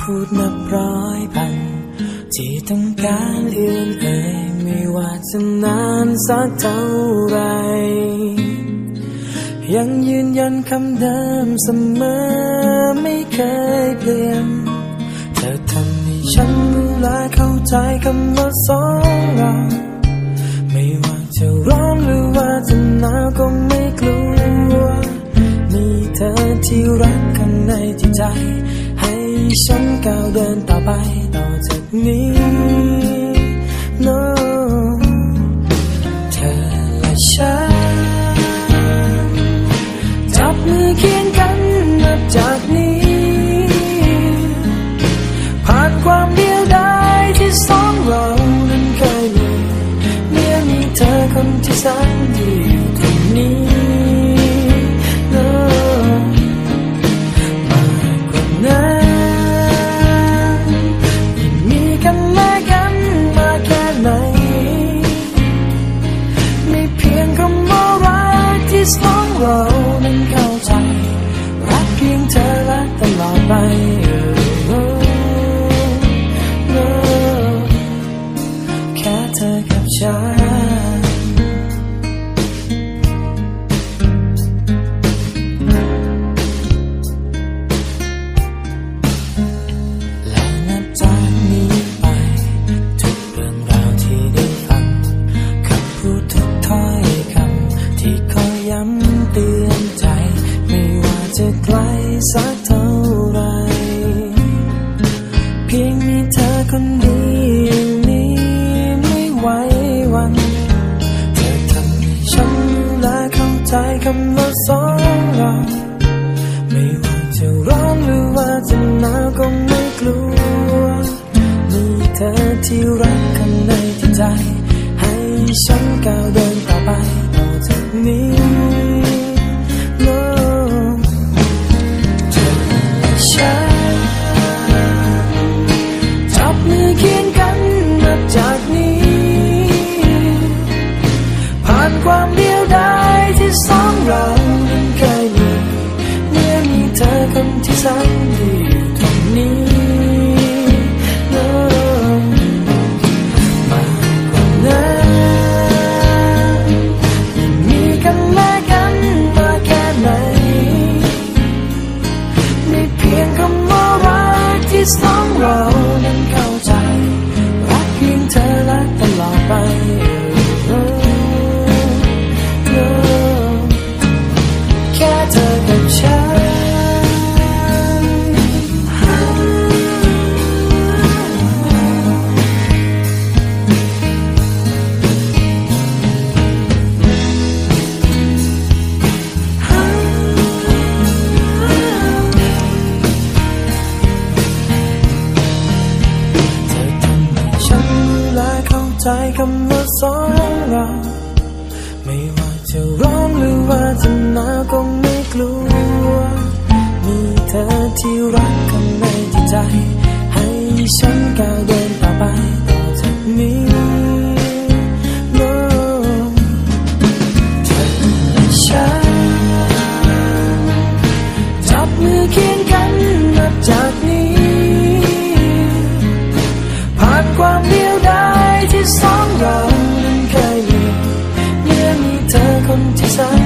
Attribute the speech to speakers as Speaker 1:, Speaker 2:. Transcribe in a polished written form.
Speaker 1: พูดนับร้อยพันที่ต้องการเอื้อนเอ่ยไม่ว่าจะนานสักเท่าไรยังยืนยันคำเดิมเสมอไม่เคยเปลี่ยนเธอทำให้ฉันรู้และเข้าใจคำว่าสองเราไม่ว่าจะร้อนหรือว่าจะหนาวก็ไม่กลัวมีเธอที่รักข้างในจิตใจให้ฉันก้าวเดินต่อไปต่อจากนี้ no เธอและฉันจับมือเคียงกันนับจากนี้ผ่านความเดียวดายที่สองเรานั้นเคยมีเมื่อมีเธอคนที่แสนดีอยู่ตรงนี้ no มากกว่านั้นยิ่งมีกันและกันมาแค่ไหนไม่เพียงคำว่ารักที่สองเรานั้นเข้าใจรักเพียงเธอและตลอดไปแค่เธอกับฉันแล้วนับจากนี้ไปทุกเรื่องราวที่ได้ฟังคำพูดทุกถ้อยคำที่คอยย้ำเตือนใจไม่ว่าจะไกลสักเท่าไรเพียงมีเธอคนเดียวนี้ไม่ไหววันเธอทำให้ฉันรู้และเข้าใจคำว่าสองเราไม่ว่าจะร้อนหรือว่าจะหนาวก็ไม่กลัวมีเธอที่รักข้างในจิตใจให้ฉันก้าวเดินต่อไปต่อจากนี้ no เธอและฉันจับมือเคียงกันนับจากนี้ผ่านความเดียวดายที่สองเรานั้นเคยมีเมื่อมีเธอคนที่แสนดีอยู่ตรงนี้ no มากกว่านั้นยิ่งมีกันและกันมาแค่ไหนไม่เพียงคำว่ารักที่สองเรานั้นเข้าใจรักเพียงเธอและตลอดไปแค่เธอกับฉันใจคำว่าสองเราไม่ว่าจะร้อนหรือว่าจะหนาวก็ไม่กลัวมีเธอที่รักข้างในจิตใจให้ฉันก้าวเดินต่อไปต่อจากนี้ no เธอและฉันจับมือเคียงกันนับจากนี้ผ่านความเดียวดายที่สองเรานั้นเคยมีเมื่อมีเธอคนที่แสน